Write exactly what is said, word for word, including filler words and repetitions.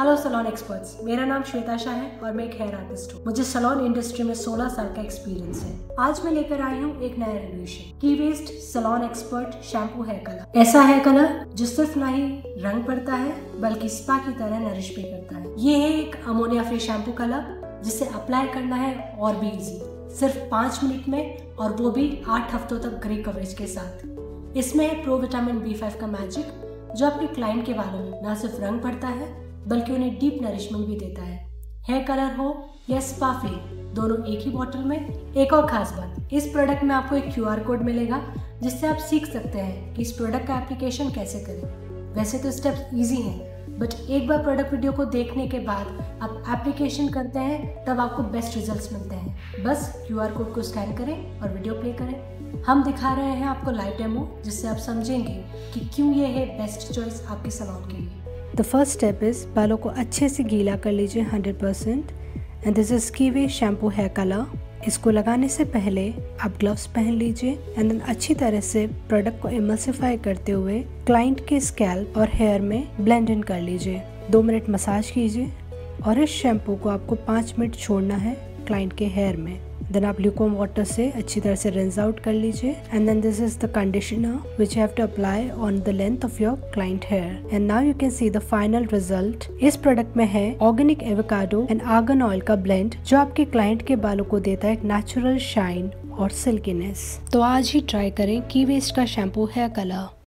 Hello salon experts, मेरा नाम श्वेता शाह है और मैं एक हेयर आर्टिस्ट हूँ। मुझे सलोन इंडस्ट्री में सोलह साल का एक्सपीरियंस है। आज मैं लेकर आई हूँ एक नया रिवोल्यूशन, की west salon expert shampoo hair colour. ऐसा हेयर कलर जो सिर्फ ना ही रंग पड़ता है बल्कि स्पा की तरह नरिश भी करता है। ये है एक अमोनिया फ्री शैम्पू कलर जिसे अप्लाई करना है और भी इजी, सिर्फ पाँच मिनट में, और वो भी आठ हफ्तों तक ग्रे कवरेज के साथ। इसमें है प्रो विटामिन बी फाइव का मैजिक, जो आपके क्लाइंट के बालों में न सिर्फ रंग पड़ता है बल्कि उन्हें डीप नरिशमेंट भी देता है। हेयर कलर हो या स्पा फील, दोनों एक ही बॉटल में। एक और खास बात, इस प्रोडक्ट में आपको एक क्यू आर कोड मिलेगा जिससे आप सीख सकते हैं कि इस प्रोडक्ट का एप्लीकेशन कैसे करें। वैसे तो स्टेप्स इजी हैं, बट एक बार प्रोडक्ट वीडियो को देखने के बाद आप एप्लीकेशन करते हैं तब आपको बेस्ट रिजल्ट्स मिलते हैं। बस क्यू आर कोड को स्कैन करें और वीडियो प्ले करें। हम दिखा रहे हैं आपको लाइव डेमो, जिससे आप समझेंगे कि क्यों ये है बेस्ट चॉइस आपके सलून के लिए। द फर्स्ट स्टेप इज़ बालों को अच्छे से गीला कर लीजिए hundred percent. And this is key way shampoo hair colour. इसको लगाने से पहले आप ग्लव्स पहन लीजिए एंड देन अच्छी तरह से प्रोडक्ट को इमल्सिफाई करते हुए क्लाइंट के स्कैल्प और हेयर में ब्लेंड इन कर लीजिए। दो मिनट मसाज कीजिए और इस शैम्पू को आपको पाँच मिनट छोड़ना है क्लाइंट के हेयर में। देन आप ल्यूकवार्म वाटर से अच्छी तरह से रिंस आउट कर लीजिए and then this is the conditioner which you have to apply on the length of your client hair. And now you can see the final result. इस product में है organic avocado and argan oil का blend, जो आपके client के बालों को देता है एक नेचुरल शाइन और सिल्कीनेस। तो आज ही ट्राई करें की वेस्ट का शैम्पू हेयर कलर।